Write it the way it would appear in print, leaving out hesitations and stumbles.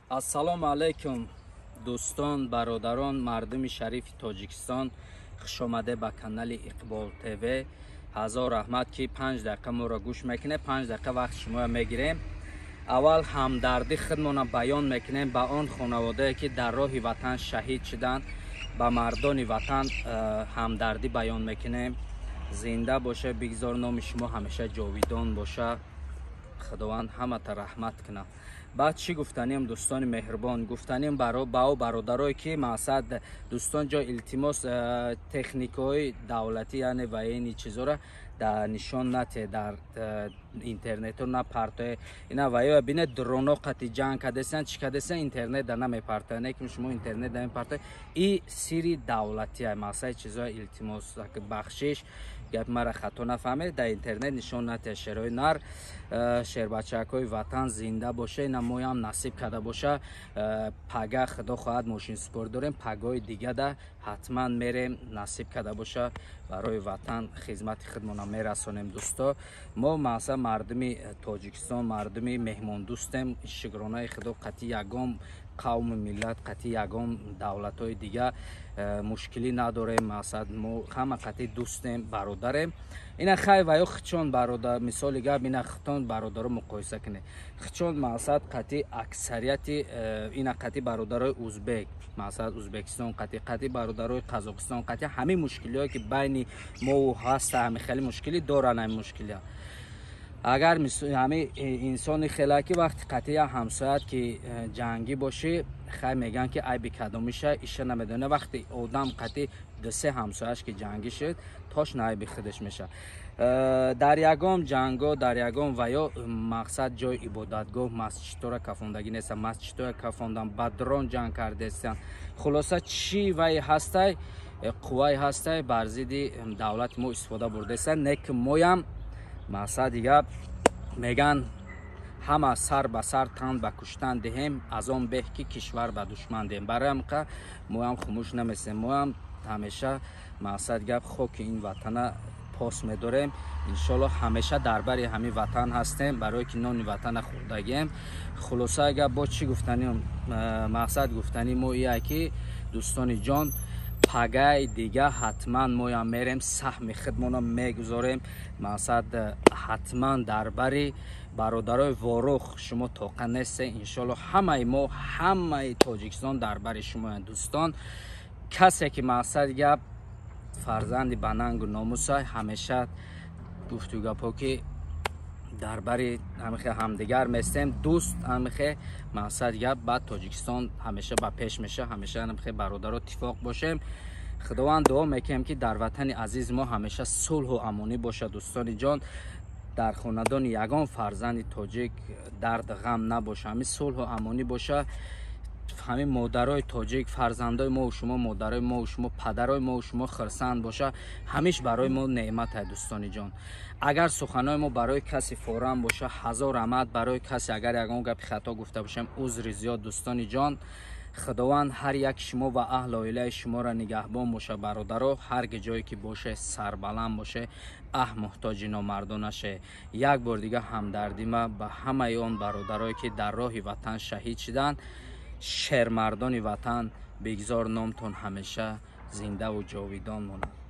ассалому алайкум дӯстон, бародарон, мардуми шарифи Тоҷикистон, хушомаде ба канали Иқбол ТВ. ҳазор раҳмат ки 5 дақиқа моро гӯш мекунем. 5 дақиқа вақт шуморо мегирем. аввал ҳамдарди худмона баён мекунем ба он хонаводае ки дар роҳи ватан шаҳид шуданд. ба мардони ватан ҳамдардӣ баён мекунем. зинда боша, бигзор номи шумо ҳамеша ҷовидон боша. худованд ҳамата раҳмат кунад. баъд чӣ гуфтанем дӯстони меҳрубон? Гуфтанем бао бародарое ки мақсад дӯстон ҷо илтимос техникаҳои давлатӣ яъне военни чизора дар нишон нате, дар интернето напартое. Ина ваё бине дроно қати ҷанг кадесан чӣ кадесан интернет да намепартое. Не ки шумо интернет да мепартое. И сири давлатия мақсади чизоа илтимос бахшиш гап мара хато нафаҳмед. Дар интернет нишон нате. Шерои нар, шербачакҳои ватан зинда боша. Ина моям насиб када боша. Пага худо хоҳад мошинспор дорем, пагаҳои дига да ҳатман мерем, насиб када боша барои ватан хизмати худмона мерасонем. дӯсто, мо мақсад мардуми Тоҷикистон, мардуми меҳмондӯстем, шукронаи худо қати ягон қавму миллат, қати ягон давлатҳои дига мушкилӣ надорем. мақсад мо ҳама қати дӯстем, бародарем. ина хай ваё хичон бародар, мисоли гап ина хитон бародаро муқоиса кунед. хичон мақсад қати аксарияти ина қати бародарои узбек, мақсад узбекистон қати бародарои қазоқистон қати ҳамин мушкилиҳое ки байни мо ҳаста, ҳами хеле мушкилӣ доранд. ҳамин мушкилиҳо агар ҳами инсони хелаки вақти қати як ҳамсоят ки ҷангӣ боши хай меган ки айби кадомиша иша намедона. вақти одам қати дусе ҳамсояш ки ҷангӣ шуд точно айби худаш меша. дар ягон ҷанго, дар ягон ваё мақсад ҷои ибодатгоҳ масҷидтора кафондагӣ неста. масҷидтора кафондан ба дрон ҷанг кардестан. хулоса чӣ вай ҳастай қувваи ҳастай бар зидди давлати мо истифода бурдестан. не ки моям мақсад дига меган ҳама сар ба сар тан ба куштан диҳем, аз он беҳ ки кишвар ба душман диҳем. барои ҳамқа моям хомӯш намесем. моям ҳамеша мақсад гап хоки ин ватана пос медорем. иншоалло ҳамеша дар бари ҳамин ватан ҳастем, барое ки нони ватана хӯрдагием. хулоса гап бо чӣ гуфтанем? мақсад гуфтани мо ия ки дӯстони ҷон, пагаи дига ҳатман моям мерем, саҳми худмона мегузорем. мақсад ҳатман дар бари бародарои ворух шумо тоқа нестед. иншоалло ҳамаи мо, ҳамаи Тоҷикистон дар бари шумоянд. дӯстон, касе ки мақсад гап фарзанди ба нангу номуса ҳамеша гуфтугапҳо ки дар бари ҳамихе ҳамдигар местем, дӯст ҳамихе мақсад гап ба Тоҷикистон ҳамеша ба пеш меша. ҳамеша ҳамихе бародаро иттифоқ бошем. худованд дуо мекунем ки дар ватани азиз мо ҳамеша сулҳу амонӣ боша. дӯстони ҷон, дар хонадони ягон фарзанди тоҷик дард ғам набоша. ҳамин сулҳу амонӣ боша. ҳамин модарои тоҷик, фарзандои мо, шумо модарои мо, шумо падарои мо, шумо хурсанд боша. ҳамиш барои мо неъмат ай дӯстони ҷон. агар суханои мо барои каси форам боша, ҳазор раҳмат. барои касе агар ягон гапи хато гуфта бошем, узри зиёд. дӯстони ҷон, худованд ҳар яки шумо ва аҳли оилаи шуморо нигаҳбон боша. бародаро ҳар ҷое ки боше сарбаланд боше, аҳ муҳтоҷи номардон наше. як бор дига ҳамдардима ба ҳамаи он бародарое ки дар роҳи ватан шаҳид шуданд. шермардони ватан, бигзор номтон ҳамеша зиндаву ҷовидон монад.